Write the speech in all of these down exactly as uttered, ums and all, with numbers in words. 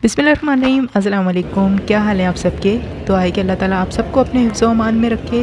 बिस्मिल्लाहिर्रहमानिर्रहीम, अस्सलाम वालेकुम। क्या हाल है आप सबके। तो आए कि अल्लाह ताला आप सबको अपने हिफ्ज़ व अमान में रखे।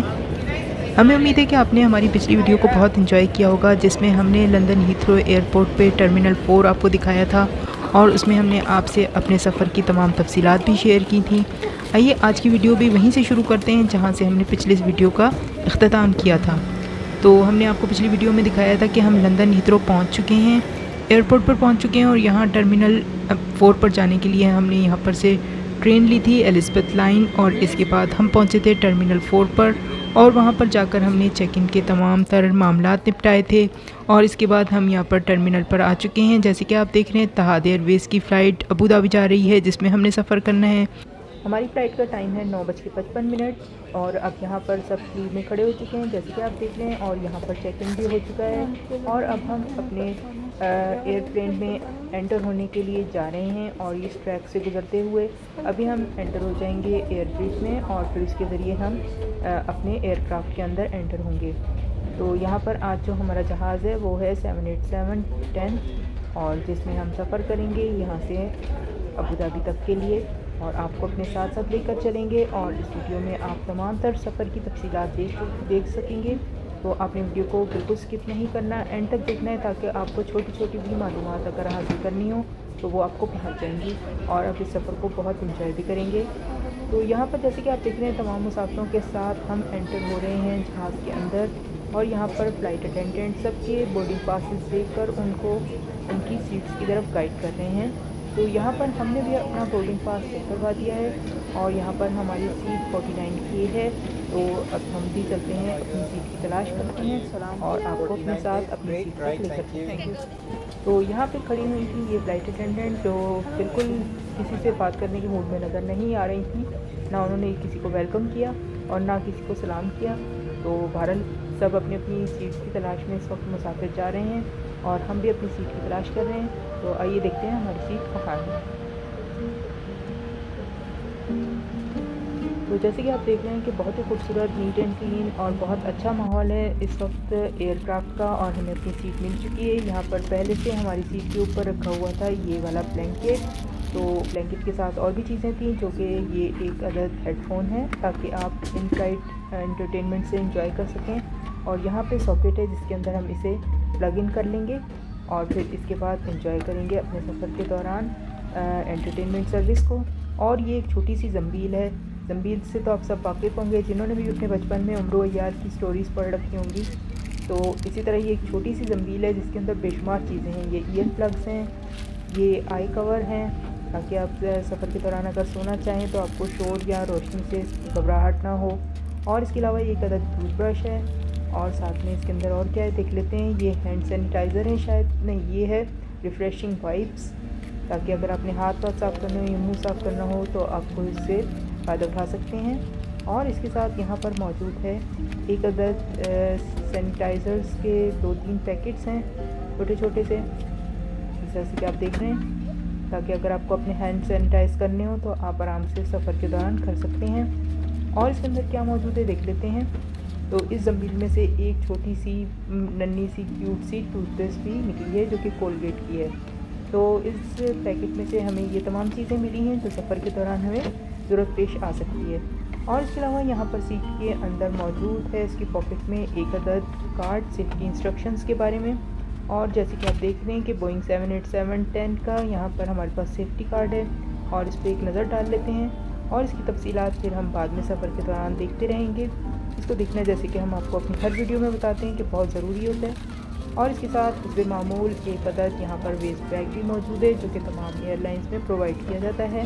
हमें उम्मीद है कि आपने हमारी पिछली वीडियो को बहुत एंजॉय किया होगा, जिसमें हमने लंदन हीथ्रो एयरपोर्ट पे टर्मिनल फोर आपको दिखाया था और उसमें हमने आपसे अपने सफ़र की तमाम तफसीलात भी शेयर की थी। आइए आज की वीडियो भी वहीं से शुरू करते हैं जहाँ से हमने पिछले इस वीडियो का अख्ताम किया था। तो हमने आपको पिछली वीडियो में दिखाया था कि हम लंदन हीथ्रो पहुँच चुके हैं, एयरपोर्ट पर पहुंच चुके हैं और यहाँ टर्मिनल फोर पर जाने के लिए हमने यहाँ पर से ट्रेन ली थी एलिज़ाबेथ लाइन, और इसके बाद हम पहुँचे थे टर्मिनल फोर पर और वहाँ पर जाकर हमने चेक इन के तमाम तर मामलात निपटाए थे। और इसके बाद हम यहाँ पर टर्मिनल पर आ चुके हैं। जैसे कि आप देख रहे हैं तहाद एयरवेज़ की फ़्लाइट अबू धाबी जा रही है, जिसमें हमने सफ़र करना है। हमारी फ़्लाइट का टाइम है नौ बज के पचपन मिनट और अब यहाँ पर सब क्यू में खड़े हो चुके हैं, जैसे कि आप देख रहे हैं, और यहाँ पर चेक इन भी हो चुका है और अब हम अपने एयरप्लेन में एंटर होने के लिए जा रहे हैं। और इस ट्रैक से गुजरते हुए अभी हम एंटर हो जाएंगे एयरब्रिज में और फिर उसके ज़रिए हम आ, अपने एयरक्राफ्ट के अंदर एंटर होंगे। तो यहाँ पर आज जो हमारा जहाज़ है वो है सेवन एट सेवन टेन, और जिसमें हम सफ़र करेंगे यहाँ से अबू धाबी तक के लिए, और आपको अपने साथ साथ लेकर चलेंगे और इस वीडियो में आप तमाम तर सफ़र की तफसीलात देख देख सकेंगे। तो आपने वीडियो को बिल्कुल स्किप नहीं करना, एंड तक देखना है, ताकि आपको छोटी छोटी भी मालूमात अगर हासिल करनी हो तो वो आपको पहुंच जाएंगी और आप इस सफ़र को बहुत इंजॉय भी करेंगे। तो यहाँ पर जैसे कि आप देख रहे हैं तमाम मुसाफिरों के साथ हम एंटर हो रहे हैं जहाज़ के अंदर, और यहाँ पर फ़्लाइट अटेंडेंट सबके बोर्डिंग पासेस देकर उनको उनकी सीट्स की तरफ गाइड कर रहे हैं। तो यहाँ पर हमने भी अपना बोर्डिंग पास चेक करवा दिया है और यहाँ पर हमारी सीट फोर्टी नाइन की है। तो अब हम भी चलते हैं अपनी सीट की तलाश करते हैं और आपको अपने साथ अपनी सीट तक लेकर चलेंगे। तो यहाँ पे खड़ी हुई थी ये फ़्लाइट अटेंडेंट, जो बिल्कुल किसी से बात करने के मूड में नज़र नहीं आ रही थी। ना उन्होंने किसी को वेलकम किया और ना किसी को सलाम किया। तो बहरहाल सब अपनी अपनी सीट की तलाश में इस वक्त मुसाफिर जा रहे हैं और हम भी अपनी सीट की तलाश कर रहे हैं। तो आइए देखते हैं हमारी सीट कहाँ है। तो जैसे कि आप देख रहे हैं कि बहुत ही खूबसूरत, नीट एंड क्लीन और बहुत अच्छा माहौल है इस वक्त एयरक्राफ्ट का, और हमें अपनी सीट मिल चुकी है। यहाँ पर पहले से हमारी सीट के ऊपर रखा हुआ था ये वाला ब्लैंकेट। तो ब्लैंकेट के साथ और भी चीज़ें थी, जो कि ये एक अदद हेडफोन है ताकि आप इन फ्लाइट एंटरटेनमेंट से इंजॉय कर सकें। और यहाँ पे सॉकेट है जिसके अंदर हम इसे प्लग इन कर लेंगे और फिर इसके बाद इंजॉय करेंगे अपने सफ़र के दौरान एंटरटेनमेंट सर्विस को। और ये एक छोटी सी जंबील है। जंबील से तो आप सब वाकिफ़ होंगे जिन्होंने भी अपने बचपन में उम्र यार की स्टोरीज़ पढ़ रखी होंगी। तो इसी तरह ये एक छोटी सी जंबील है जिसके अंदर बेशुमार चीज़ें हैं। ये ईयर प्लग्स हैं, ये आई कवर हैं ताकि आप सफ़र के दौरान अगर सोना चाहें तो आपको शोर या रोशनी से घबराहट ना हो। और इसके अलावा ये एक अदद टूथब्रश है और साथ में इसके अंदर और क्या है देख लेते हैं। ये हैंड सैनिटाइज़र है, शायद नहीं, ये है रिफ़्रेशिंग वाइप्स, ताकि अगर आपने हाथ वाथ साफ़ करने हो या मुँह साफ़ करना हो तो आपको इससे फ़ायदा उठा सकते हैं। और इसके साथ यहाँ पर मौजूद है एक अदद सैनिटाइज़र्स के दो तीन पैकेट्स हैं छोटे छोटे से, जैसे कि आप देख रहे हैं, ताकि अगर आपको अपने हैंड सैनिटाइज़ करने हो तो आप आराम से सफ़र के दौरान कर सकते हैं। और इसके अंदर क्या मौजूद है देख लेते हैं। तो इस जंबील में से एक छोटी सी नन्ही सी क्यूट सी टूथपेस्ट भी निकली है जो कि कोलगेट की है। तो इस पैकेट में से हमें ये तमाम चीज़ें मिली हैं जो सफ़र के दौरान हमें ज़रूरत पेश आ सकती है। और इसके अलावा यहाँ पर सीट के अंदर मौजूद है इसकी पॉकेट में एक अदद कार्ड सेफ्टी इंस्ट्रक्शंस के बारे में। और जैसे कि आप देख रहे हैं कि Boeing seven eight seven ten का यहाँ पर हमारे पास सेफ्टी कार्ड है और इस पर एक नज़र डाल लेते हैं और इसकी तफसीलात फिर हम बाद में सफ़र के दौरान देखते रहेंगे। इसको देखना जैसे कि हम आपको अपनी हर वीडियो में बताते हैं कि बहुत ज़रूरी होता है। और इसके साथ इसमें मामूल एक अदद यहाँ पर वेस्ट बैग भी मौजूद है जो कि तमाम एयरलाइंस में प्रोवाइड किया जाता है।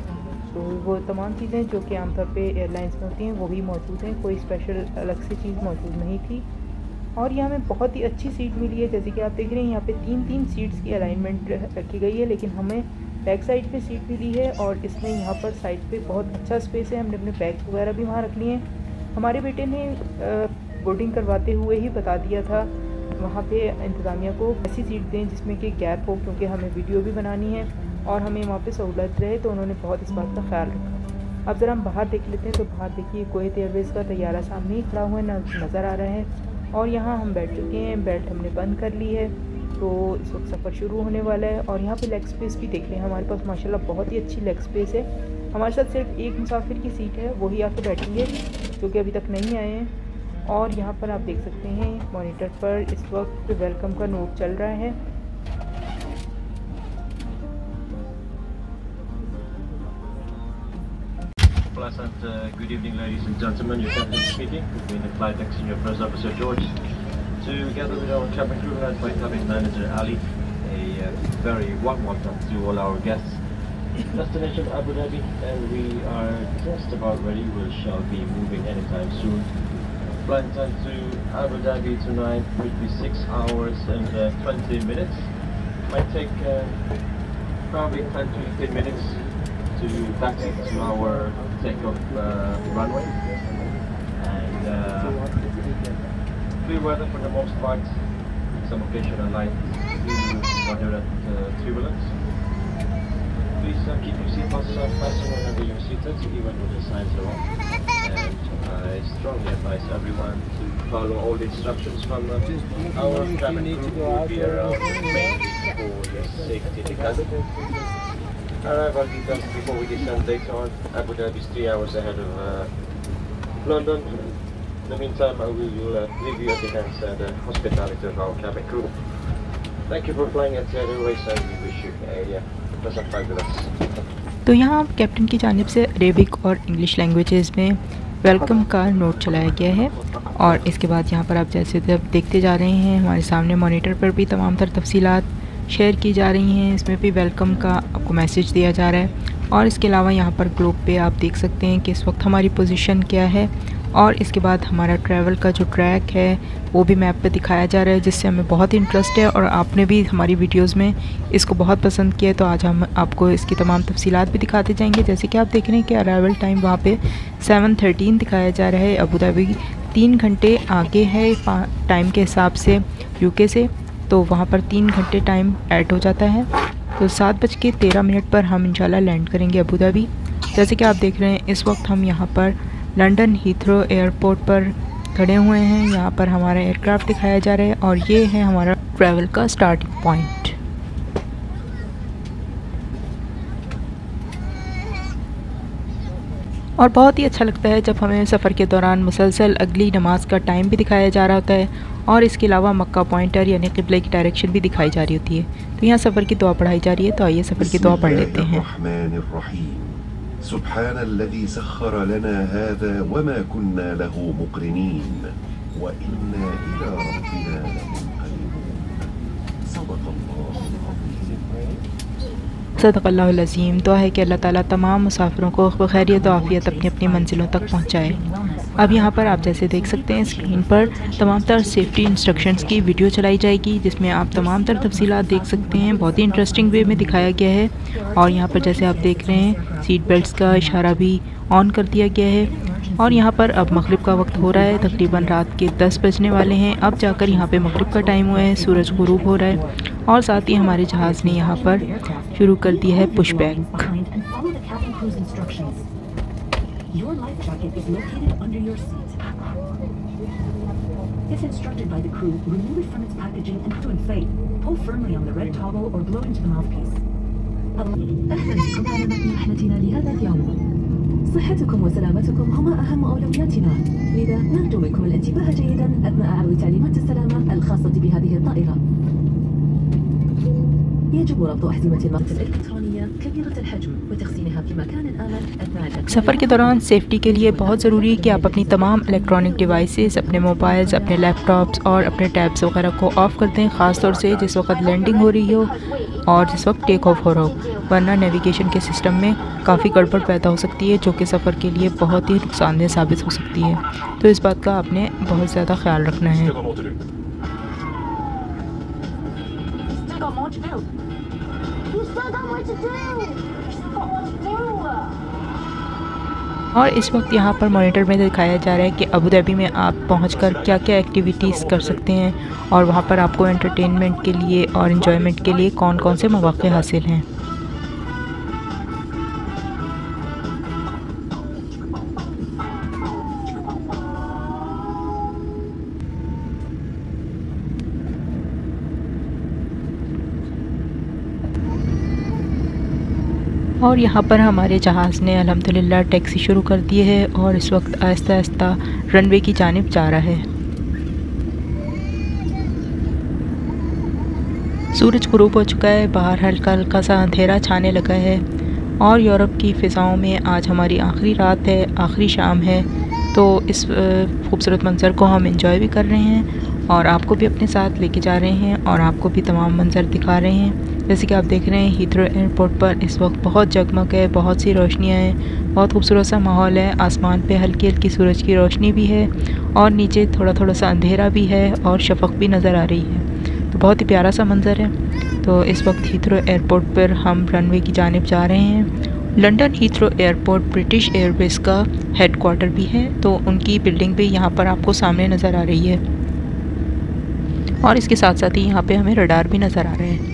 तो वो तमाम चीज़ें जो कि आमतौर पे एयरलाइंस में होती हैं वो भी मौजूद हैं, कोई स्पेशल अलग से चीज़ मौजूद नहीं थी। और ये हमें बहुत ही अच्छी सीट मिली है। जैसे कि आप देख रहे हैं यहाँ पे तीन तीन सीट्स की अलाइनमेंट रखी गई है, लेकिन हमें बैक साइड पे सीट मिली है और इसमें यहाँ पर साइड पे बहुत अच्छा स्पेस है। हमने अपने बैग वगैरह भी वहाँ रख लिए हैं। हमारे बेटे ने बोर्डिंग करवाते हुए ही बता दिया था वहाँ पे इंतज़ामिया को ऐसी सीट दें जिसमें कि गैप हो, क्योंकि हमें वीडियो भी बनानी है और हमें वहाँ पे सहूलत रहे, तो उन्होंने बहुत इस बात का ख्याल रखा। अब ज़रा हम बाहर देख लेते हैं। तो बाहर देखिए कुवैत एयरवेज़ का तैयारा सामने ही खड़ा हुआ नज़र आ रहा है और यहाँ हम बैठ चुके हैं। बेल्ट हमने बंद कर ली है तो इस वक्त सफ़र शुरू होने वाला है। और यहाँ पे लेग स्पेस भी देख लें, हमारे पास माशाल्लाह बहुत ही अच्छी लेग स्पेस है। हमारे साथ सिर्फ एक मुसाफिर की सीट है, वही आके बैठेंगे जो कि अभी तक नहीं आए हैं। और यहाँ पर आप देख सकते हैं मॉनिटर पर इस वक्त वेलकम का नोट चल रहा है। Pleasant uh, good evening, ladies and gentlemen. Your captain speaking. Between the flight decks and your first officer George, together with our cabin crew led by cabin manager Ali. A uh, very warm welcome to all our guests. Destination Abu Dhabi, and we are just about ready. We shall be moving anytime soon. Flight time to Abu Dhabi tonight will be six hours and uh, twenty minutes. Might take uh, probably ten to fifteen minutes to taxi to our takeoff uh, runway, and uh, clear weather for the most part. Some occasional light moderate uh, turbulence. Please uh, keep your seatbelts uh, fastened whenever you're seated, even with the signs are on. And I strongly advise everyone to follow all the instructions from uh, our cabin crew who will be around mainly for your safety in the cabin. Arrival details before we descend later on. Abu Dhabi is three hours ahead of uh, London. In the meantime, I will uh, leave you at the hands and the hospitality of our cabin crew. Thank you for flying at Etihad Airways, and we wish you a uh, pleasant flight with us. तो यहाँ captain की जानिब से Arabic और English languages में welcome का note चलाया गया है। और इसके बाद यहाँ पर आप जैसे जब देखते जा रहे हैं हमारे सामने मॉनिटर पर भी तमाम तर तफसीलात शेयर की जा रही हैं। इसमें भी वेलकम का आपको मैसेज दिया जा रहा है। और इसके अलावा यहाँ पर ग्लोब पे आप देख सकते हैं कि इस वक्त हमारी पोजीशन क्या है। और इसके बाद हमारा ट्रैवल का जो ट्रैक है वो भी मैप पे दिखाया जा रहा है, जिससे हमें बहुत इंटरेस्ट है और आपने भी हमारी वीडियोस में इसको बहुत पसंद किया है। तो आज हम आपको इसकी तमाम तफसीलात भी दिखाते जाएंगे। जैसे कि आप देख रहे हैं कि अराइवल टाइम वहाँ पे सेवन थर्टीन दिखाया जा रहा है। अबू धाबी तीन घंटे आगे है टाइम के हिसाब से यूके से, तो वहाँ पर तीन घंटे टाइम ऐड हो जाता है। तो सात बज के तेरह मिनट पर हम इंशाल्लाह लैंड करेंगे अबू धाबी। जैसे कि आप देख रहे हैं इस वक्त हम यहाँ पर लंदन हीथ्रो एयरपोर्ट पर खड़े हुए हैं। यहाँ पर हमारा एयरक्राफ्ट दिखाया जा रहा है और ये है हमारा ट्रैवल का स्टार्टिंग पॉइंट। और बहुत ही अच्छा लगता है जब हमें सफ़र के दौरान मुसलसल अगली नमाज का टाइम भी दिखाया जा रहा होता है और इसके अलावा मक्का पॉइंटर यानी क़िबला की डायरेक्शन भी दिखाई जा रही होती है। तो यहाँ सफ़र की दुआ पढ़ाई जा रही है, तो आइए सफ़र की दुआ पढ़ लेते हैं। सुब्हान अल्लज़ी सख्खर लना हाज़ा वमा कुन्ना लहू मुक़रिनीन व इन्ना इला रब्बिना लमुनक़लिबून। सदक़ल्लाहुल अज़ीम। दुआ है कि अल्लाह ताला तमाम मुसाफिरों को खैरियत और आफ़ियत अपनी अपनी मंजिलों तक पहुँचाए। अब यहाँ पर आप जैसे देख सकते हैं स्क्रीन पर तमाम तर सेफ्टी इंस्ट्रक्शंस की वीडियो चलाई जाएगी, जिसमें आप तमाम तर तफसीलात देख सकते हैं। बहुत ही इंटरेस्टिंग वे में दिखाया गया है। और यहाँ पर जैसे आप देख रहे हैं सीट बेल्ट्स का इशारा भी ऑन कर दिया गया है। और यहाँ पर अब मगरिब का वक्त हो रहा है, तकरीबन रात के दस बजने वाले हैं। अब जाकर यहाँ पे मगरिब का टाइम हुआ है, सूरज गुरूब हो रहा है और साथ ही हमारे जहाज़ ने यहाँ पर शुरू कर दिया है pushback. If instructed by the crew, remove it from its packaging and to inflate. Pull firmly on the red toggle or blow into the mouthpiece. أهلا بكم على متن رحلتنا لهذا اليوم. صحتكم وسلامتكم هما أهم أولوياتنا، لذا نرجو منكم الانتباه جيدا أثناء عرض تعليمات السلامة الخاصة بهذه الطائرة. يجب ربط أحزمة المقص الإلكترونية كبيرة الحجم وتخزينها في مكان آمن أثناء सफ़र के दौरान सेफ्टी के लिए बहुत ज़रूरी है कि आप अपनी तमाम इलेक्ट्रॉनिक डिवाइसेस, अपने मोबाइल्स, अपने लैपटॉप्स और अपने टैब्स वगैरह को ऑफ़ कर दें, ख़ास तौर से जिस वक्त लैंडिंग हो रही हो और जिस वक्त टेक ऑफ हो रहा हो, वरना नेविगेशन के सिस्टम में काफ़ी गड़बड़ पैदा हो सकती है जो कि सफ़र के लिए बहुत ही नुकसानदेह साबित हो सकती है। तो इस बात का आपने बहुत ज़्यादा ख्याल रखना है। और इस वक्त यहाँ पर मॉनिटर में दिखाया जा रहा है कि अबू धाबी में आप पहुँचकर क्या क्या एक्टिविटीज़ कर सकते हैं और वहाँ पर आपको एंटरटेनमेंट के लिए और इन्जॉयमेंट के लिए कौन कौन से मौक़े हासिल हैं। और यहाँ पर हमारे जहाज़ ने अल्हम्दुलिल्लाह टैक्सी शुरू कर दी है और इस वक्त आहिस्ता आहिस्ता रनवे की जानिब जा रहा है। सूरज गुरूब हो चुका है, बाहर हल्का हल्का सा अंधेरा छाने लगा है और यूरोप की फ़िज़ाओं में आज हमारी आखिरी रात है, आखिरी शाम है। तो इस खूबसूरत मंज़र को हम एंजॉय भी कर रहे हैं और आपको भी अपने साथ लेके जा रहे हैं और आपको भी तमाम मंज़र दिखा रहे हैं। जैसे कि आप देख रहे हैं हीथ्रो एयरपोर्ट पर इस वक्त बहुत जगमग है, बहुत सी रोशनियाँ हैं, बहुत खूबसूरत सा माहौल है। आसमान पे हल्की हल्की सूरज की रोशनी भी है और नीचे थोड़ा थोड़ा सा अंधेरा भी है और शफ़क़ भी नज़र आ रही है। तो बहुत ही प्यारा सा मंज़र है। तो इस वक्त हीथ्रो एयरपोर्ट पर हम रनवे की जानिब जा रहे हैं। London Heathrow airport British Airways का हेड क्वार्टर भी है, तो उनकी बिल्डिंग भी यहाँ पर आपको सामने नज़र आ रही है और इसके साथ साथ ही यहाँ पे हमें रडार भी नज़र आ रहे हैं।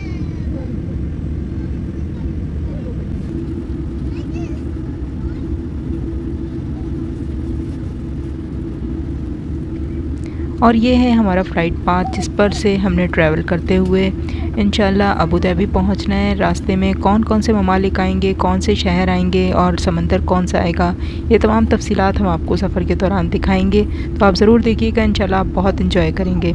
और ये है हमारा फ़्लाइट पाथ जिस पर से हमने ट्रैवल करते हुए इंशाल्लाह अबू धाबी पहुँचना है। रास्ते में कौन कौन से ममालिक आएंगे, कौन से शहर आएंगे और समंदर कौन सा आएगा, ये तमाम तफसीलात हम आपको सफ़र के दौरान दिखाएंगे। तो आप ज़रूर देखिएगा, इंशाल्लाह आप बहुत इंजॉय करेंगे।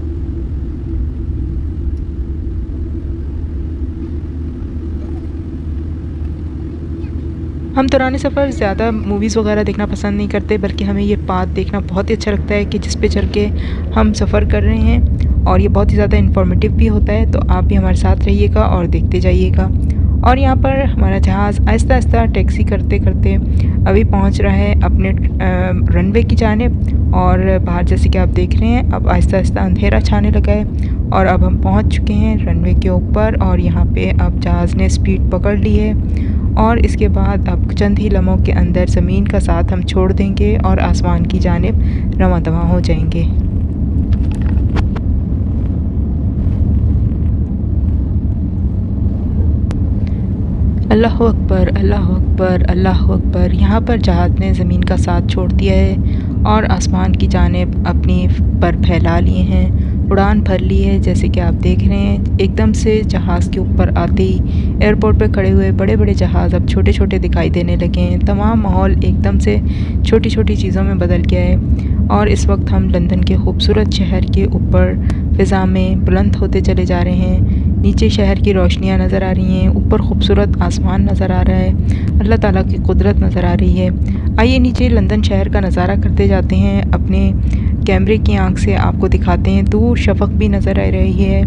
हम दौरान सफ़र ज़्यादा मूवीज़ वगैरह देखना पसंद नहीं करते, बल्कि हमें ये पाथ देखना बहुत ही अच्छा लगता है कि जिस पे चल के हम सफ़र कर रहे हैं और ये बहुत ही ज़्यादा इन्फॉर्मेटिव भी होता है। तो आप भी हमारे साथ रहिएगा और देखते जाइएगा। और यहाँ पर हमारा जहाज़ आहिस्ता आहिस्ता टैक्सी करते करते अभी पहुँच रहा है अपने रनवे की जानिब और बाहर जैसे कि आप देख रहे हैं अब आहिस्ता आहिस्ता अंधेरा छाने लगा है और अब हम पहुँच चुके हैं रनवे के ऊपर और यहाँ पे अब जहाज़ ने स्पीड पकड़ ली है और इसके बाद अब चंद ही लम्हों के अंदर ज़मीन का साथ हम छोड़ देंगे और आसमान की जानिब रवां दवां हो जाएंगे। अल्लाह अकबर, अल्लाह अकबर, अल्लाह अकबर। यहाँ पर जहाज़ ने ज़मीन का साथ छोड़ दिया है और आसमान की जानिब अपनी पर फैला लिए हैं, उड़ान भर ली है। जैसे कि आप देख रहे हैं एकदम से जहाज़ के ऊपर आते ही एयरपोर्ट पर खड़े हुए बड़े बड़े जहाज़ अब छोटे छोटे दिखाई देने लगे हैं। तमाम माहौल एकदम से छोटी छोटी चीज़ों में बदल गया है और इस वक्त हम लंदन के खूबसूरत शहर के ऊपर फ़िज़ा में बुलंद होते चले जा रहे हैं। नीचे शहर की रोशनियाँ नज़र आ रही हैं, ऊपर खूबसूरत आसमान नज़र आ रहा है, अल्लाह ताला की कुदरत नज़र आ रही है। आइए नीचे लंदन शहर का नज़ारा करते जाते हैं, अपने कैमरे की आंख से आपको दिखाते हैं। दूर शफ़क़ भी नज़र आ रही है।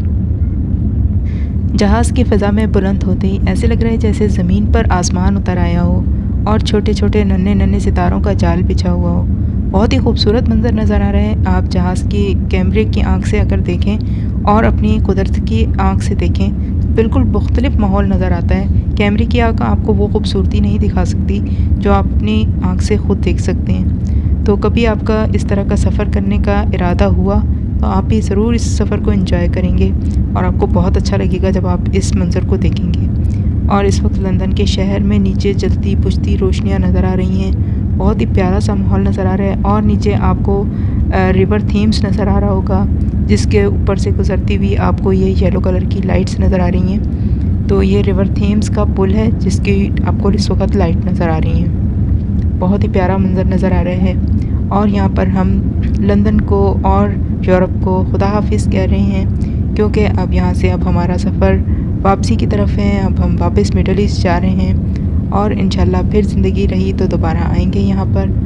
जहाज़ की फ़िज़ा में बुलंद होते ही ऐसे लग रहा है जैसे ज़मीन पर आसमान उतर आया हो और छोटे छोटे नन्हे नन्हे सितारों का जाल बिछा हुआ हो। बहुत ही खूबसूरत मंज़र नज़र आ रहा है। आप जहाज़ की कैमरे की आंख से अगर देखें और अपनी कुदरत की आंख से देखें तो बिल्कुल मुख्तलिफ माहौल नज़र आता है। कैमरे की आंख आपको वो खूबसूरती नहीं दिखा सकती जो आप अपनी आंख से ख़ुद देख सकते हैं। तो कभी आपका इस तरह का सफ़र करने का इरादा हुआ तो आप भी ज़रूर इस सफ़र को एंजॉय करेंगे और आपको बहुत अच्छा लगेगा जब आप इस मंज़र को देखेंगे। और इस वक्त लंदन के शहर में नीचे जलती बुझती रोशनियाँ नज़र आ रही हैं, बहुत ही प्यारा सा माहौल नज़र आ रहा है। और नीचे आपको रिवर थीम्स नज़र आ रहा होगा जिसके ऊपर से गुज़रती हुई आपको ये येलो कलर की लाइट्स नज़र आ रही हैं। तो ये रिवर थीम्स का पुल है जिसकी आपको इस वक्त लाइट नज़र आ रही हैं। बहुत ही प्यारा मंज़र नज़र आ रहा है और यहाँ पर हम लंदन को और यूरोप को खुदा हाफिज़ कह रहे हैं क्योंकि अब यहाँ से अब हमारा सफ़र वापसी की तरफ है। अब हम वापस मिडल ईस्ट जा रहे हैं और इंशाल्लाह फिर ज़िंदगी रही तो दोबारा आएंगे यहाँ पर।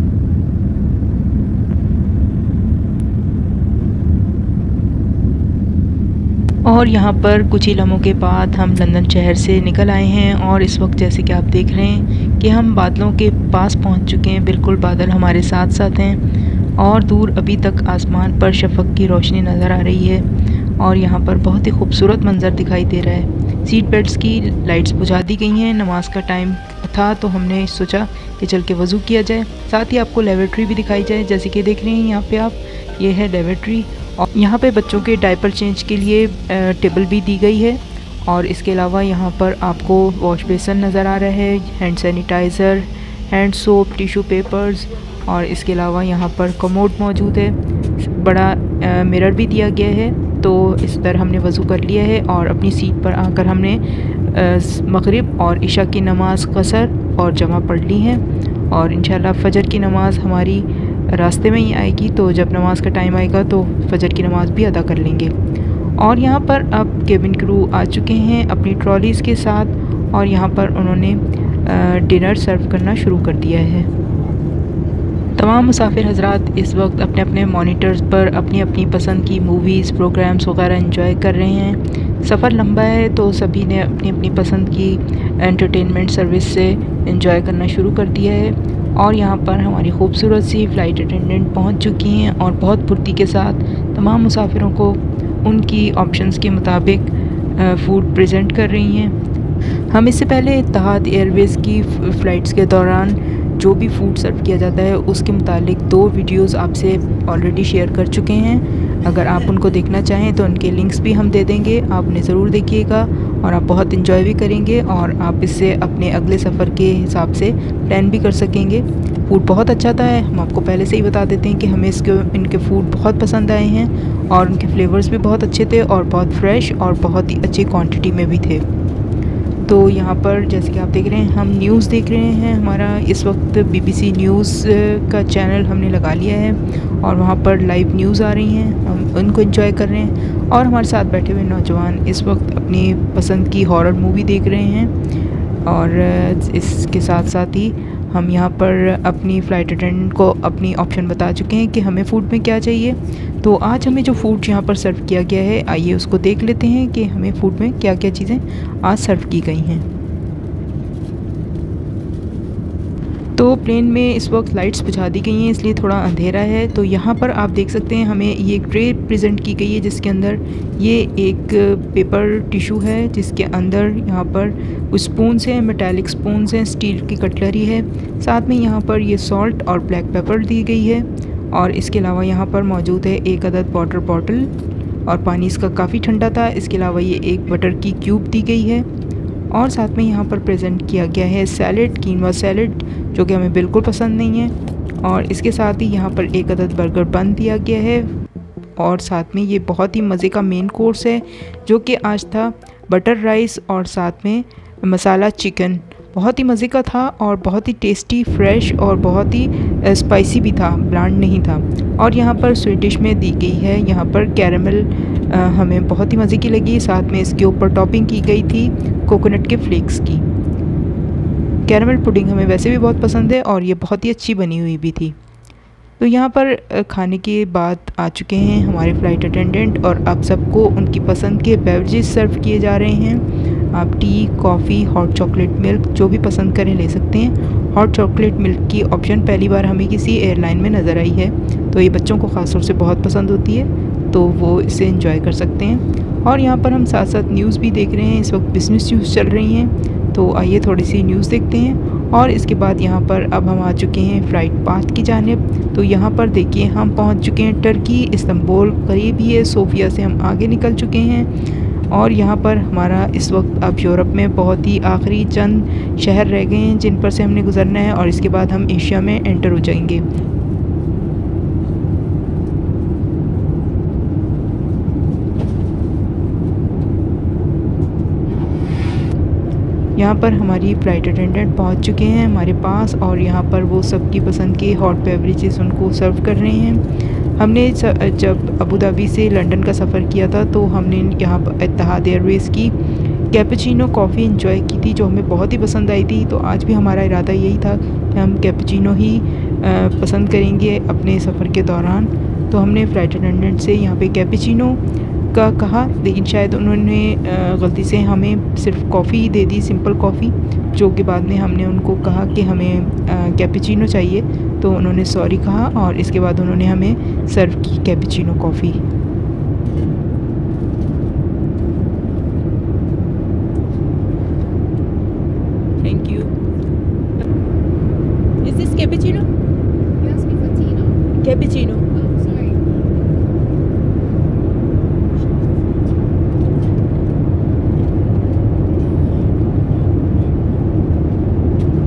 और यहाँ पर कुछ ही लम्हों के बाद हम लंदन शहर से निकल आए हैं और इस वक्त जैसे कि आप देख रहे हैं कि हम बादलों के पास पहुँच चुके हैं। बिल्कुल बादल हमारे साथ साथ हैं और दूर अभी तक आसमान पर शफ़क़ की रोशनी नज़र आ रही है और यहाँ पर बहुत ही खूबसूरत मंज़र दिखाई दे रहा है। सीट बेल्ट्स की लाइट्स बुझा दी गई हैं। नमाज का टाइम था तो हमने सोचा कि चल के वज़ू किया जाए, साथ ही आपको लेबोरेटरी भी दिखाई जाए। जैसे कि देख रहे हैं यहाँ पे आप, ये है लेबोरेटरी और यहाँ पे बच्चों के डायपर चेंज के लिए टेबल भी दी गई है। और इसके अलावा यहाँ पर आपको वॉश बेसन नज़र आ रहा है, hand sanitiser, hand soap, tissue papers और इसके अलावा यहाँ पर कमोड मौजूद है। बड़ा मिरर भी दिया गया है। तो इस तरह हमने वज़ू कर लिया है और अपनी सीट पर आकर हमने मगरिब और इशा की नमाज़ कसर और जमा पढ़ ली है और इंशाल्लाह फ़जर की नमाज़ हमारी रास्ते में ही आएगी, तो जब नमाज का टाइम आएगा तो फ़जर की नमाज़ भी अदा कर लेंगे। और यहाँ पर अब केबिन क्रू आ चुके हैं अपनी ट्रॉलीज़ के साथ और यहाँ पर उन्होंने डिनर सर्व करना शुरू कर दिया है। तमाम मुसाफिर हज़रात इस वक्त अपने अपने मॉनिटर्स पर अपनी अपनी पसंद की मूवीज़ प्रोग्राम्स वगैरह एंजॉय कर रहे हैं। सफ़र लंबा है तो सभी ने अपनी अपनी पसंद की एंटरटेनमेंट सर्विस से एंजॉय करना शुरू कर दिया है। और यहाँ पर हमारी खूबसूरत सी फ़्लाइट अटेंडेंट पहुँच चुकी हैं और बहुत फुर्ती के साथ तमाम मुसाफिरों को उनकी ऑप्शंस के मुताबिक फ़ूड प्रेजेंट कर रही हैं। हम इससे पहले इत्तेहाद एयरवेज़ की फ़्लाइट्स के दौरान जो भी फूड सर्व किया जाता है उसके मुतालिक दो वीडियोस आपसे ऑलरेडी शेयर कर चुके हैं। अगर आप उनको देखना चाहें तो उनके लिंक्स भी हम दे देंगे, आप उन्हें ज़रूर देखिएगा और आप बहुत इन्जॉय भी करेंगे और आप इससे अपने अगले सफ़र के हिसाब से प्लान भी कर सकेंगे। फूड बहुत अच्छा था, हम आपको पहले से ही बता देते हैं कि हमें इसके इनके फ़ूड बहुत पसंद आए हैं और उनके फ्लेवर्स भी बहुत अच्छे थे और बहुत फ्रेश और बहुत ही अच्छी क्वांटिटी में भी थे। तो यहाँ पर जैसे कि आप देख रहे हैं हम न्यूज़ देख रहे हैं। हमारा इस वक्त बीबीसी न्यूज़ का चैनल हमने लगा लिया है और वहाँ पर लाइव न्यूज़ आ रही हैं, हम उनको एंजॉय कर रहे हैं। और हमारे साथ बैठे हुए नौजवान इस वक्त अपनी पसंद की हॉरर मूवी देख रहे हैं और इसके साथ साथ ही हम यहाँ पर अपनी फ़्लाइट अटेंडेंट को अपनी ऑप्शन बता चुके हैं कि हमें फ़ूड में क्या चाहिए। तो आज हमें जो फ़ूड यहाँ पर सर्व किया गया है आइए उसको देख लेते हैं कि हमें फ़ूड में क्या क्या चीज़ें आज सर्व की गई हैं। तो प्लेन में इस वक्त लाइट्स बुझा दी गई हैं इसलिए थोड़ा अंधेरा है। तो यहाँ पर आप देख सकते हैं हमें ये एक ट्रे प्रेजेंट की गई है जिसके अंदर ये एक पेपर टिशू है जिसके अंदर यहाँ पर कुछ स्पून्स हैं, मेटालिक स्पून्स हैं, स्टील की कटलरी है, साथ में यहाँ पर ये सॉल्ट और ब्लैक पेपर दी गई है और इसके अलावा यहाँ पर मौजूद है एक अदद वाटर बॉटल और पानी इसका काफ़ी ठंडा था। इसके अलावा ये एक बटर की क्यूब दी गई है और साथ में यहाँ पर प्रेजेंट किया गया है सैलेड, कीनवा सैलेड, जो कि हमें बिल्कुल पसंद नहीं है। और इसके साथ ही यहाँ पर एक अदद बर्गर बन दिया गया है और साथ में ये बहुत ही मज़े का मेन कोर्स है जो कि आज था बटर राइस और साथ में मसाला चिकन। बहुत ही मज़े का था और बहुत ही टेस्टी, फ्रेश और बहुत ही स्पाइसी भी था, ब्रांड नहीं था। और यहाँ पर स्वीट डिश में दी गई है यहाँ पर कैरेमल, हमें बहुत ही मज़े की लगी। साथ में इसके ऊपर टॉपिंग की गई थी कोकोनट के फ्लेक्स की। कैरेमल पुडिंग हमें वैसे भी बहुत पसंद है और ये बहुत ही अच्छी बनी हुई भी थी। तो यहाँ पर खाने के बाद आ चुके हैं हमारे फ़्लाइट अटेंडेंट और अब सबको उनकी पसंद के बेवरेजेस सर्व किए जा रहे हैं। आप tea, coffee, hot chocolate milk जो भी पसंद करें ले सकते हैं। हॉट चॉकलेट मिल्क की ऑप्शन पहली बार हमें किसी एयरलाइन में नज़र आई है, तो ये बच्चों को ख़ास तौर से बहुत पसंद होती है, तो वो इसे एंजॉय कर सकते हैं। और यहाँ पर हम साथ साथ न्यूज़ भी देख रहे हैं, इस वक्त बिजनेस न्यूज़ चल रही हैं, तो आइए थोड़ी सी न्यूज़ देखते हैं। और इसके बाद यहाँ पर अब हम आ चुके हैं फ़्लाइट पाथ की जानिब। तो यहाँ पर देखिए हम पहुँच चुके हैं टर्की, इस्तांबुल करीब ही है, सोफिया से हम आगे निकल चुके हैं। और यहाँ पर हमारा इस वक्त अब यूरोप में बहुत ही आखिरी चंद शहर रह गए हैं जिन पर से हमने गुजरना है और इसके बाद हम एशिया में एंटर हो जाएंगे। यहाँ पर हमारी फ़्लाइट अटेंडेंट पहुँच चुके हैं हमारे पास और यहाँ पर वो सबकी पसंद के हॉट बेवरेजेस उनको सर्व कर रहे हैं। हमने जब अबू धाबी से लंदन का सफ़र किया था तो हमने यहाँ पर इत्तेहाद एयरवेज़ की कैपुचिनो कॉफ़ी इंजॉय की थी जो हमें बहुत ही पसंद आई थी। तो आज भी हमारा इरादा यही था कि हम कैपुचिनो ही पसंद करेंगे अपने सफ़र के दौरान। तो हमने फ़्लाइट अटेंडेंट से यहाँ पे कैपुचिनो का कहा, लेकिन शायद उन्होंने गलती से हमें सिर्फ कॉफ़ी ही दे दी, सिंपल कॉफ़ी, जो कि बाद में हमने उनको कहा कि हमें कैपुचिनो चाहिए, तो उन्होंने सॉरी कहा और इसके बाद उन्होंने हमें सर्व की cappuccino coffee. Thank you. Is this cappuccino? You asked me for Tino. Cappuccino. Oh, sorry.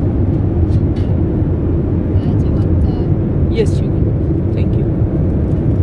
Uh, do you want the... yes, thank you.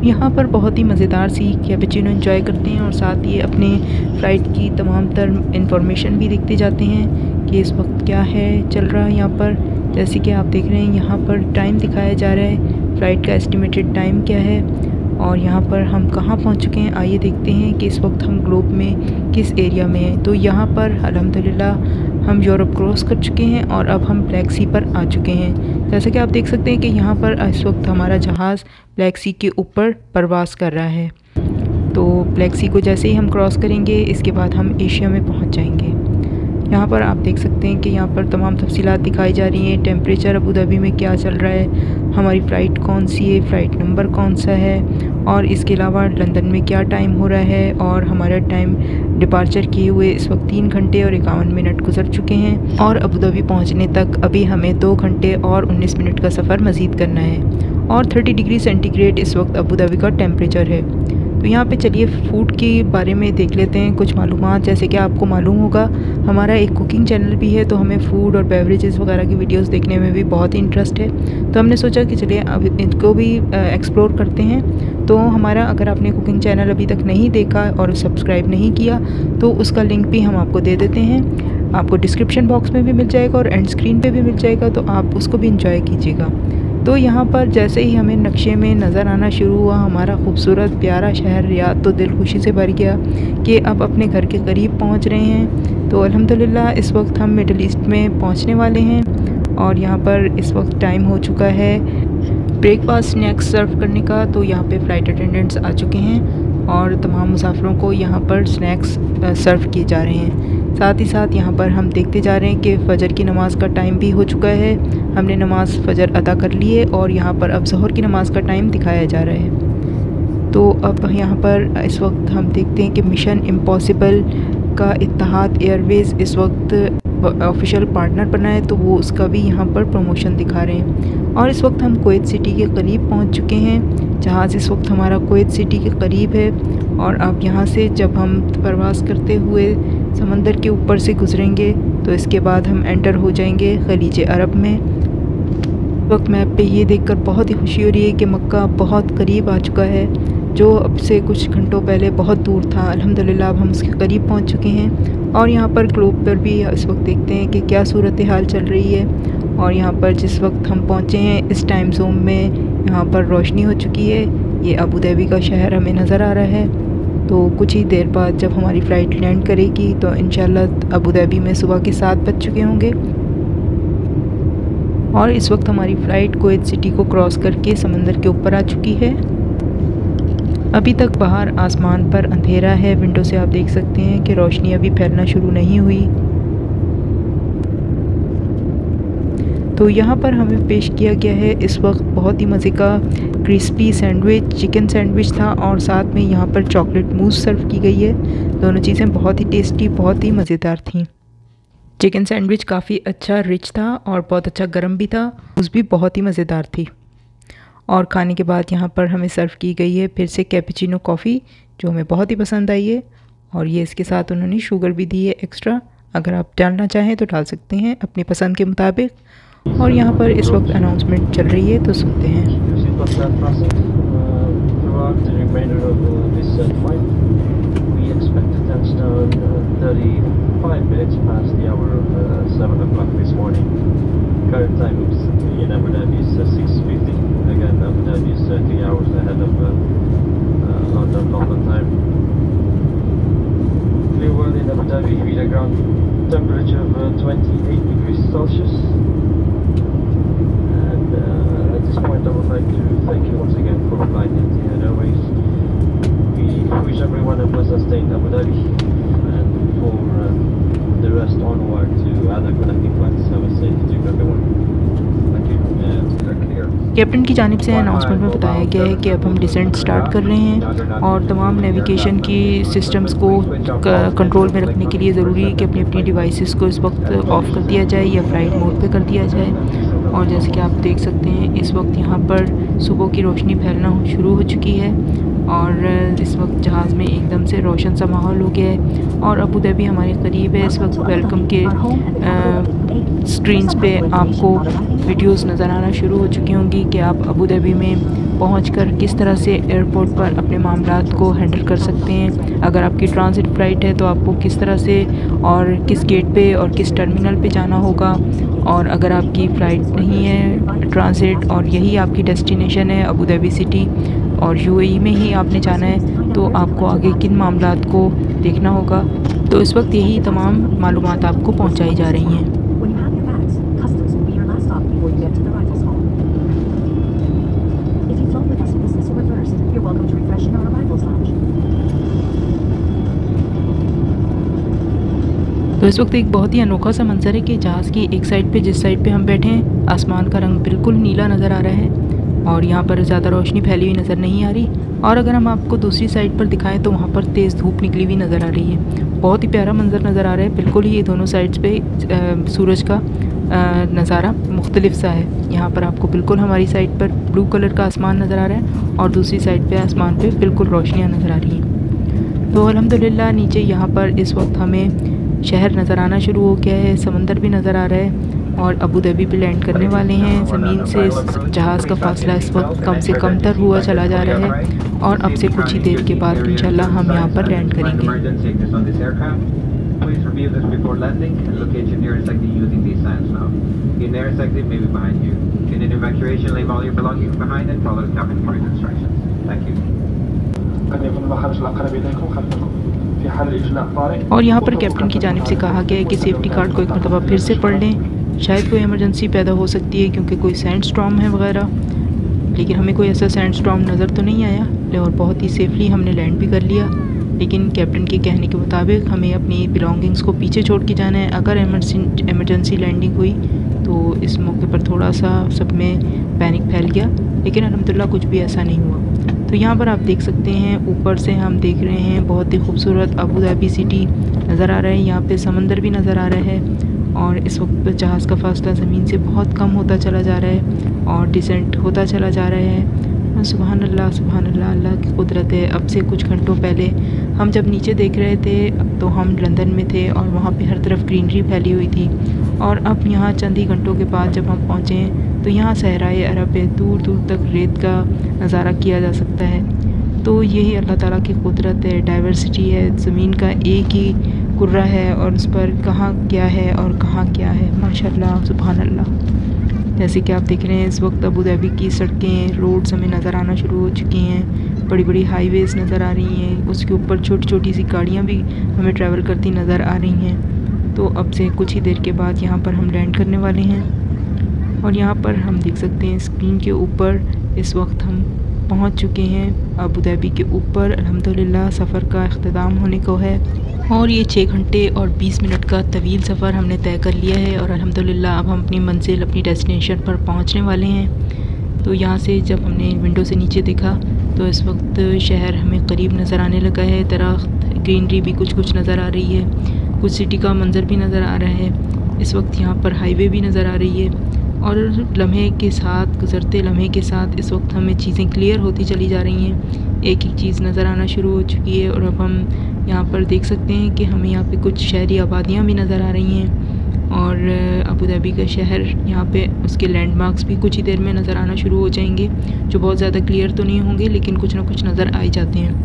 यहाँ पर बहुत ही मज़ेदार सी कैपेचिनो एंजॉय करते हैं और साथ ही अपने फ़्लाइट की तमाम तर इंफॉर्मेशन भी देखते जाते हैं कि इस वक्त क्या है चल रहा है यहाँ पर। जैसे कि आप देख रहे हैं यहाँ पर टाइम दिखाया जा रहा है, फ़्लाइट का एस्टिमेटेड टाइम क्या है और यहाँ पर हम कहाँ पहुँच चुके हैं। आइए देखते हैं कि इस वक्त हम ग्लोब में किस एरिया में हैं। तो यहाँ पर अल्हम्दुलिल्लाह हम यूरोप क्रॉस कर चुके हैं और अब हम ब्लैक सी पर आ चुके हैं। जैसे कि आप देख सकते हैं कि यहाँ पर इस वक्त हमारा जहाज़ ब्लैक सी के ऊपर परवास कर रहा है। तो ब्लैक सी को जैसे ही हम क्रॉस करेंगे इसके बाद हम एशिया में पहुँच जाएंगे। यहाँ पर आप देख सकते हैं कि यहाँ पर तमाम तफसीलात दिखाई जा रही हैं। टेम्परेचर अबू धाबी में क्या चल रहा है, हमारी फ़्लाइट कौन सी है, फ़्लाइट नंबर कौन सा है और इसके अलावा लंदन में क्या टाइम हो रहा है। और हमारा टाइम डिपार्चर किए हुए इस वक्त तीन घंटे और इक्यावन मिनट गुजर चुके हैं और अबू धाबी पहुँचने तक अभी हमें दो घंटे और उन्नीस मिनट का सफ़र मज़ीद करना है। और तीस डिग्री सेंटीग्रेड इस वक्त अबू धाबी का टेम्परेचर है। तो यहाँ पे चलिए फ़ूड के बारे में देख लेते हैं कुछ मालूमात। जैसे कि आपको मालूम होगा हमारा एक कुकिंग चैनल भी है, तो हमें फ़ूड और बेवरेजेस वगैरह की वीडियोस देखने में भी बहुत ही इंटरेस्ट है। तो हमने सोचा कि चलिए अब इनको भी एक्सप्लोर करते हैं। तो हमारा अगर आपने कुकिंग चैनल अभी तक नहीं देखा और सब्सक्राइब नहीं किया तो उसका लिंक भी हम आपको दे देते हैं। आपको डिस्क्रिप्शन बॉक्स में भी मिल जाएगा और एंड स्क्रीन पर भी मिल जाएगा, तो आप उसको भी इंजॉय कीजिएगा। तो यहाँ पर जैसे ही हमें नक्शे में नज़र आना शुरू हुआ हमारा खूबसूरत प्यारा शहर रियाद, तो दिल खुशी से भर गया कि अब अपने घर के करीब पहुँच रहे हैं। तो अल्हम्दुलिल्लाह इस वक्त हम मिडल ईस्ट में पहुँचने वाले हैं और यहाँ पर इस वक्त टाइम हो चुका है ब्रेकफास्ट स्नैक्स सर्व करने का। तो यहाँ पे फ़्लाइट अटेंडेंट्स आ चुके हैं और तमाम मुसाफिरों को यहाँ पर स्नैक्स सर्व किए जा रहे हैं। साथ ही साथ यहाँ पर हम देखते जा रहे हैं कि फ़जर की नमाज़ का टाइम भी हो चुका है। हमने नमाज़ फ़जर अदा कर ली है और यहाँ पर अब ज़ोहर की नमाज़ का टाइम दिखाया जा रहा है। तो अब यहाँ पर इस वक्त हम देखते हैं कि मिशन इम्पॉसिबल का इत्तेहाद एयरवेज़ इस वक्त ऑफिशियल पार्टनर बना है, तो वो उसका भी यहाँ पर प्रमोशन दिखा रहे हैं। और इस वक्त हम कुवैत सिटी के करीब पहुँच चुके हैं। जहाज़ इस वक्त हमारा कुवैत सिटी के करीब है और अब यहाँ से जब हम परवास करते हुए समंदर के ऊपर से गुजरेंगे तो इसके बाद हम एंटर हो जाएंगे खलीज अरब में। इस वक्त मैप पे ये देखकर बहुत ही खुशी हो रही है कि मक्का बहुत करीब आ चुका है, जो अब से कुछ घंटों पहले बहुत दूर था। अल्हम्दुलिल्लाह अब हम उसके करीब पहुंच चुके हैं। और यहाँ पर ग्लोब पर भी इस वक्त देखते हैं कि क्या सूरत हाल चल रही है। और यहाँ पर जिस वक्त हम पहुँचे हैं इस टाइम जोन में यहाँ पर रोशनी हो चुकी है। ये अबू धाबी का शहर हमें नज़र आ रहा है। तो कुछ ही देर बाद जब हमारी फ़्लाइट लैंड करेगी तो इंशाल्लाह अबू धाबी में सुबह के सात बज चुके होंगे। और इस वक्त हमारी फ़्लाइट कुवैत सिटी को क्रॉस करके समंदर के ऊपर आ चुकी है। अभी तक बाहर आसमान पर अंधेरा है। विंडो से आप देख सकते हैं कि रोशनी अभी फैलना शुरू नहीं हुई। तो यहाँ पर हमें पेश किया गया है इस वक्त बहुत ही मज़े का क्रिस्पी सैंडविच, चिकन सैंडविच था और साथ में यहाँ पर चॉकलेट मूस सर्व की गई है। दोनों चीज़ें बहुत ही टेस्टी, बहुत ही मज़ेदार थीं। चिकन सैंडविच काफ़ी अच्छा रिच था और बहुत अच्छा गर्म भी था, मूस भी बहुत ही मज़ेदार थी। और खाने के बाद यहाँ पर हमें सर्व की गई है फिर से कैपेचिनो कॉफ़ी, जो हमें बहुत ही पसंद आई है। और ये इसके साथ उन्होंने शुगर भी दी है एक्स्ट्रा, अगर आप डालना चाहें तो डाल सकते हैं अपनी पसंद के मुताबिक। और यहाँ पर इस वक्त अनाउंसमेंट चल रही है, तो सुनते हैं। Temperature of uh, twenty-eight degrees Celsius. And uh, at this point I would like to thank you once again for flying Etihad Airways. We wish everyone a pleasant stay in Abu Dhabi, and for uh, the rest onward to other connecting flights, have a safe trip everyone. Thank you. And uh, clear. Captain की जानिब से announcement में बताया गया है कि अब हम डिसेंट स्टार्ट कर रहे हैं और तमाम नेविगेशन की सिस्टम्स को कंट्रोल में रखने के लिए ज़रूरी है कि अपनी अपनी डिवाइसेस को इस वक्त ऑफ़ कर दिया जाए या फ्लाइट मोड पे कर दिया जाए। और जैसे कि आप देख सकते हैं इस वक्त यहाँ पर सुबह की रोशनी फैलना शुरू हो चुकी है और इस वक्त जहाज़ में एकदम से रोशन सा माहौल हो गया है। और अबू धाबी हमारे करीब है। इस वक्त वेलकम के स्क्रीन्स पे आपको वीडियोस नज़र आना शुरू हो चुकी होंगी कि आप अबू धाबी में पहुंचकर किस तरह से एयरपोर्ट पर अपने मामलात को हैंडल कर सकते हैं। अगर आपकी ट्रांजिट फ़्लाइट है तो आपको किस तरह से और किस गेट पे और किस टर्मिनल पे जाना होगा, और अगर आपकी फ़्लाइट नहीं है ट्रांजिट और यही आपकी डेस्टिनेशन है अबू धाबी सिटी और यूएई में ही आपने जाना है, तो आपको आगे किन मामलात को देखना होगा। तो इस वक्त यही तमाम मालूमात आपको पहुंचाई जा रही हैं। When you have your bags, customs will be your last stop before you get to the arrivals hall. If you've flown with us in business or reverse, you're welcome to refresh in our arrivals lounge. तो इस वक्त एक बहुत ही अनोखा सा मंजर है कि जहाज़ की एक साइड पे जिस साइड पे हम बैठे हैं आसमान का रंग बिल्कुल नीला नज़र आ रहा है और यहाँ पर ज़्यादा रोशनी फैली हुई नज़र नहीं आ रही, और अगर हम आपको दूसरी साइड पर दिखाएं तो वहाँ पर तेज़ धूप निकली हुई नज़र आ रही है। बहुत ही प्यारा मंजर नज़र आ रहा है। बिल्कुल ही ये दोनों साइड्स पे आ, सूरज का नज़ारा मुख्तलिफ सा है। यहाँ पर आपको बिल्कुल हमारी साइड पर ब्लू कलर का आसमान नज़र आ रहा है और दूसरी साइड पे आसमान पे बिल्कुल रोशनियाँ नज़र आ रही हैं। तो अल्हम्दुलिल्लाह नीचे यहाँ पर इस वक्त हमें शहर नज़र आना शुरू हो गया है, समंदर भी नज़र आ रहा है और अबू धाबी पे लैंड करने वाले हैं। ज़मीन से जहाज़ का फासला इस वक्त कम से कम तर हुआ चला जा रहा है और अब से कुछ ही देर के बाद इंशाल्लाह हम यहाँ पर लैंड करेंगे। Please review this before landing and locate your nearest exit using these signs now. Your nearest exit may be behind you. In an evacuation, leave all your belongings behind and follow the cabin crew instructions. Thank you. और यहाँ पर captain की जानिब से कहा गया है कि सेफ्टी कार्ड को एक मरतबा फिर से पढ़ लें, शायद कोई इमरजेंसी पैदा हो सकती है क्योंकि कोई सैंड स्टॉर्म है वगैरह, लेकिन हमें कोई ऐसा सैंड स्टॉर्म नज़र तो नहीं आया और बहुत ही सेफली हमने लैंड भी कर लिया। लेकिन कैप्टन के कहने के मुताबिक हमें अपनी बिलोंगिंग्स को पीछे छोड़ के जाना है। अगर इमरजेंसी लैंडिंग हुई तो इस मौके पर थोड़ा सा सब में पैनिक फैल गया, लेकिन अल्हम्दुलिल्लाह कुछ भी ऐसा नहीं हुआ। तो यहाँ पर आप देख सकते हैं ऊपर से हम देख रहे हैं बहुत ही खूबसूरत अबू धाबी सिटी नज़र आ रहा है। यहाँ पे समंदर भी नज़र आ रहा है और इस वक्त जहाज़ का फासला ज़मीन से बहुत कम होता चला जा रहा है और डिसेंट होता चला जा रहा है। सुभान अल्लाह सुभान अल्लाह, अल्लाह की कुदरत है। अब से कुछ घंटों पहले हम जब नीचे देख रहे थे तो हम लंदन में थे और वहाँ पे हर तरफ ग्रीनरी फैली हुई थी, और अब यहाँ चंद ही घंटों के बाद जब हम पहुँचे तो यहाँ सहराए अरब है, दूर दूर तक रेत का नज़ारा किया जा सकता है। तो यही अल्लाह ताला की कुदरत है, डाइवर्सिटी है। ज़मीन का एक ही कुर्रा है और उस पर कहाँ क्या है और कहाँ क्या है, माशाल्लाह सुभान अल्लाह। जैसे कि आप देख रहे हैं इस वक्त अबू धाबी की सड़कें रोड्स हमें नज़र आना शुरू हो चुकी हैं, बड़ी बड़ी हाईवेज़ नज़र आ रही हैं, उसके ऊपर छोटी छोटी सी गाड़ियाँ भी हमें ट्रैवल करती नज़र आ रही हैं। तो अब से कुछ ही देर के बाद यहाँ पर हम लैंड करने वाले हैं और यहाँ पर हम देख सकते हैं स्क्रीन के ऊपर इस वक्त हम पहुँच चुके हैं अबू धाबी के ऊपर। अल्हम्दुलिल्लाह सफ़र का इख्तिताम होने को है और ये छः घंटे और बीस मिनट का तवील सफ़र हमने तय कर लिया है और अल्हम्दुलिल्लाह अब हम अपनी मंजिल अपनी डेस्टिनेशन पर पहुंचने वाले हैं। तो यहाँ से जब हमने विंडो से नीचे देखा तो इस वक्त शहर हमें करीब नज़र आने लगा है, दरख्त ग्रीनरी भी कुछ कुछ नज़र आ रही है, कुछ सिटी का मंजर भी नज़र आ रहा है। इस वक्त यहाँ पर हाईवे भी नज़र आ रही है और लम्हे के साथ गुज़रते लम्हे के साथ इस वक्त हमें चीज़ें क्लियर होती चली जा रही हैं, एक एक चीज़ नज़र आना शुरू हो चुकी है। और अब हम यहाँ पर देख सकते हैं कि हमें यहाँ पे कुछ शहरी आबादियाँ भी नज़र आ रही हैं और अबू धाबी का शहर यहाँ पे उसके लैंडमार्क्स भी कुछ ही देर में नज़र आना शुरू हो जाएंगे, जो बहुत ज़्यादा क्लियर तो नहीं होंगे लेकिन कुछ ना कुछ नज़र आ ही जाते हैं।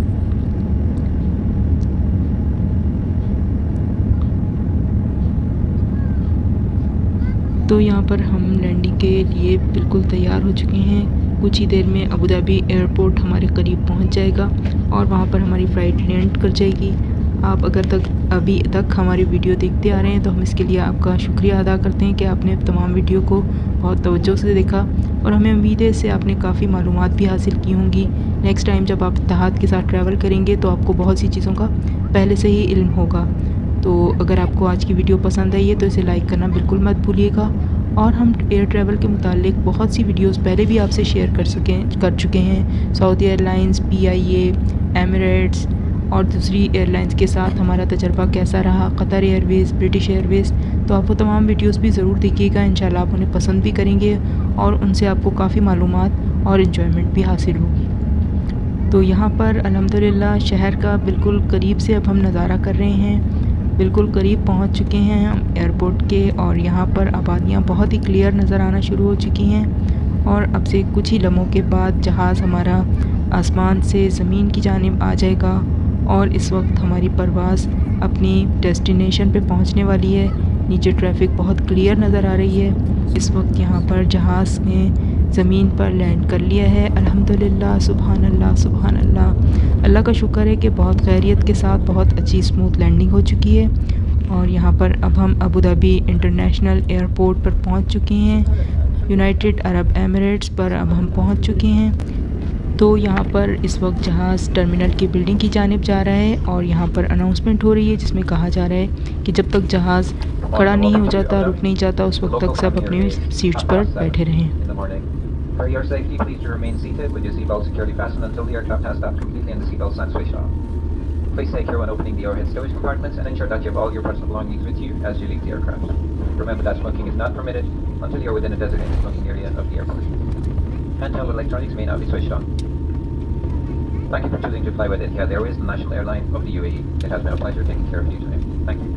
तो यहाँ पर हम लैंडिंग के लिए बिल्कुल तैयार हो चुके हैं। कुछ ही देर में अबू धाबी एयरपोर्ट हमारे करीब पहुँच जाएगा और वहाँ पर हमारी फ़्लाइट लैंड कर जाएगी। आप अगर तक अभी तक हमारी वीडियो देखते आ रहे हैं तो हम इसके लिए आपका शुक्रिया अदा करते हैं कि आपने तमाम वीडियो को बहुत तवज्जो से देखा और हमें उम्मीद है इससे आपने काफ़ी मालूमात भी हासिल की होंगी। नेक्स्ट टाइम जब आप इत्तेहाद के साथ ट्रैवल करेंगे तो आपको बहुत सी चीज़ों का पहले से ही इल्म होगा। तो अगर आपको आज की वीडियो पसंद आई है तो इसे लाइक करना बिल्कुल मत भूलिएगा और हम एयर ट्रैवल के मुतालिक बहुत सी वीडियोस पहले भी आपसे शेयर कर सकें कर चुके हैं। Saudi airlines, P I A, Emirates और दूसरी एयरलाइंस के साथ हमारा तजर्बा कैसा रहा, कतर एयरवेज़, ब्रिटिश एयरवेज़। तो आप वो तमाम वीडियोस भी ज़रूर देखिएगा, इंशाल्लाह आप उन्हें पसंद भी करेंगे और उनसे आपको काफ़ी मालूमात और इन्जॉयमेंट भी हासिल होगी। तो यहाँ पर अल्हम्दुलिल्लाह शहर का बिल्कुल करीब से अब हम नज़ारा कर रहे हैं बिल्कुल करीब पहुंच चुके हैं हम एयरपोर्ट के और यहाँ पर आबादियाँ बहुत ही क्लियर नज़र आना शुरू हो चुकी हैं और अब से कुछ ही लम्हों के बाद जहाज़ हमारा आसमान से ज़मीन की जानिब आ जाएगा और इस वक्त हमारी परवाज़ अपनी डेस्टिनेशन पे पहुंचने वाली है। नीचे ट्रैफिक बहुत क्लियर नज़र आ रही है। इस वक्त यहाँ पर जहाज़ ने ज़मीन पर लैंड कर लिया है। अल्हम्दुलिल्लाह, सुबहान अल्लाह, सुबहान अल्लाह। अल्लाह का शुक्र है कि बहुत खैरियत के साथ बहुत अच्छी स्मूथ लैंडिंग हो चुकी है और यहाँ पर अब हम अबू धाबी इंटरनेशनल एयरपोर्ट पर पहुँच चुके हैं। यूनाइटेड अरब एमिरेट्स पर अब हम पहुँच चुके हैं। तो यहाँ पर इस वक्त जहाज़ टर्मिनल की बिल्डिंग की जानिब जा रहा है और यहाँ पर अनाउंसमेंट हो रही है जिसमें कहा जा रहा है कि जब तक जहाज़ खड़ा नहीं हो जाता, रुक नहीं जाता, उस वक्त तक सब अपनी सीट्स पर बैठे रहें। For your safety, please to remain seated with your seatbelt securely fastened until the aircraft has stopped completely and the seatbelt sign switched off. Please take care when opening the overhead stowage compartments and ensure that you have all your personal belongings with you as you leave the aircraft. Remember that smoking is not permitted until you are within a designated smoking area of the airport. Handheld electronics may not be switched on. Thank you for choosing to fly with Etihad Airways, the national airline of the U A E. It has been a pleasure taking care of you today. Thank you.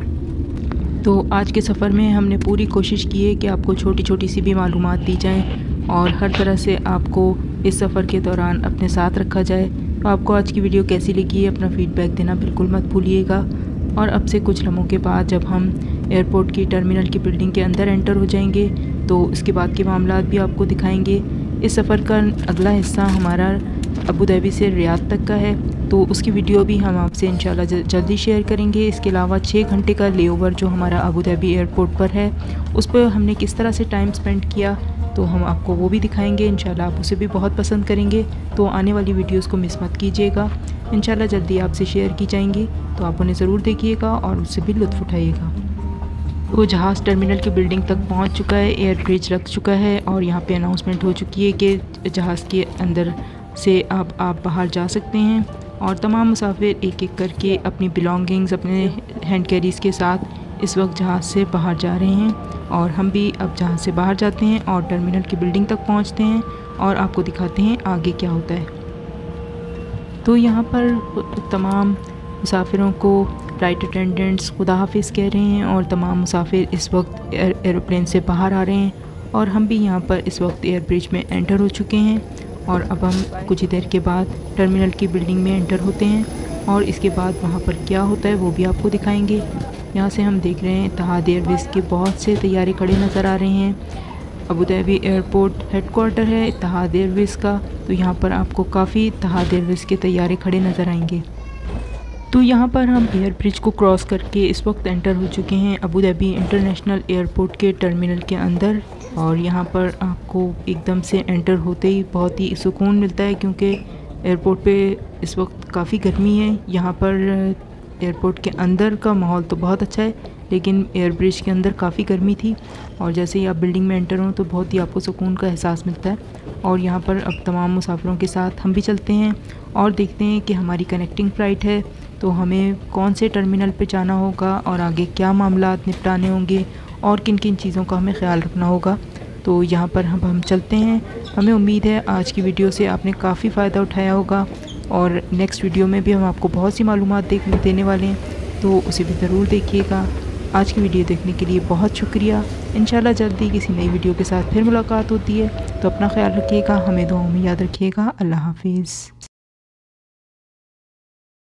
तो आज के सफ़र में हमने पूरी कोशिश की है कि आपको छोटी छोटी सी भी मालूमात दी जाएं और हर तरह से आपको इस सफ़र के दौरान अपने साथ रखा जाए। तो आपको आज की वीडियो कैसी लगी है, अपना फ़ीडबैक देना बिल्कुल मत भूलिएगा। और अब से कुछ लम्हों के बाद जब हम एयरपोर्ट की टर्मिनल की बिल्डिंग के अंदर एंटर हो जाएंगे तो इसके बाद के मामलात भी आपको दिखाएंगे। इस सफ़र का अगला हिस्सा हमारा अबू धाबी से रियाद तक का है, तो उसकी वीडियो भी हम आपसे इंशाल्लाह जल्दी शेयर करेंगे। इसके अलावा छः घंटे का लेओवर जो हमारा अबू धाबी एयरपोर्ट पर है उस पर हमने किस तरह से टाइम स्पेंड किया तो हम आपको वो भी दिखाएंगे। इंशाल्लाह आप उसे भी बहुत पसंद करेंगे, तो आने वाली वीडियोस को मिस मत कीजिएगा। इंशाल्लाह जल्दी आपसे शेयर की जाएंगी, तो आप उन्हें ज़रूर देखिएगा और उससे भी लुत्फ़ उठाइएगा। वो जहाज़ टर्मिनल की बिल्डिंग तक पहुंच चुका है, एयर ब्रिज लग चुका है और यहाँ पे अनाउंसमेंट हो चुकी है कि जहाज़ के अंदर से अब आप बाहर जा सकते हैं और तमाम मुसाफिर एक एक करके अपनी बिलोंगिंग्स अपने हैंड कैरीज़ के साथ इस वक्त जहाज़ से बाहर जा रहे हैं और हम भी अब जहाज़ से बाहर जाते हैं और टर्मिनल की बिल्डिंग तक पहुंचते हैं और आपको दिखाते हैं आगे क्या होता है। तो यहाँ पर तमाम मुसाफिरों को फ्लाइट अटेंडेंट्स खुदा हाफिज़ कह रहे हैं और तमाम मुसाफिर इस वक्त एरोप्लेन से बाहर आ रहे हैं और हम भी यहाँ पर इस वक्त एयर ब्रिज में एंटर हो चुके हैं और अब हम कुछ ही देर के बाद टर्मिनल की बिल्डिंग में एंटर होते हैं और इसके बाद वहाँ पर क्या होता है वो भी आपको दिखाएंगे। यहाँ से हम देख रहे हैं इत्तेहाद एयरवेज़ के बहुत से तैयारे खड़े नज़र आ रहे हैं। अबू धाबी एयरपोर्ट हेडक्वार्टर है इत्तेहाद एयरवेज़ का, तो यहाँ पर आपको काफ़ी इत्तेहाद एयरवेज़ के तैयारे खड़े नज़र आएंगे। तो यहाँ पर हम एयर ब्रिज को क्रॉस करके इस वक्त एंटर हो चुके हैं अबू धाबी इंटरनेशनल एयरपोर्ट के टर्मिनल के अंदर और यहाँ पर आपको एकदम से एंटर होते ही बहुत ही सुकून मिलता है क्योंकि एयरपोर्ट पे इस वक्त काफ़ी गर्मी है। यहाँ पर एयरपोर्ट के अंदर का माहौल तो बहुत अच्छा है लेकिन एयर ब्रिज के अंदर काफ़ी गर्मी थी और जैसे ही आप बिल्डिंग में एंटर हों तो बहुत ही आपको सुकून का एहसास मिलता है। और यहाँ पर अब तमाम मुसाफिरों के साथ हम भी चलते हैं और देखते हैं कि हमारी कनेक्टिंग फ़्लाइट है तो हमें कौन से टर्मिनल पे जाना होगा और आगे क्या मामलात निपटाने होंगे और किन किन चीज़ों का हमें ख्याल रखना होगा। तो यहाँ पर हम हम चलते हैं। हमें उम्मीद है आज की वीडियो से आपने काफ़ी फ़ायदा उठाया होगा और नेक्स्ट वीडियो में भी हम आपको बहुत सी मालूमात देख देने वाले हैं, तो उसे भी ज़रूर देखिएगा। आज की वीडियो देखने के लिए बहुत शुक्रिया। इंशाल्लाह जल्दी किसी नई वीडियो के साथ फिर मुलाकात होती है, तो अपना ख्याल रखिएगा, हमें दुआओं में याद रखिएगा। अल्लाह हाफिज़।